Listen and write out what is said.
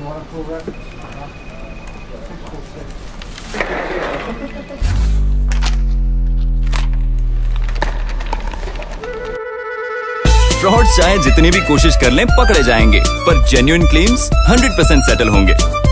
Fraud चाहे जितनी भी कोशिश कर लें पकड़े जाएंगे, पर जेन्युइन क्लेम्स 100% सेटल होंगे।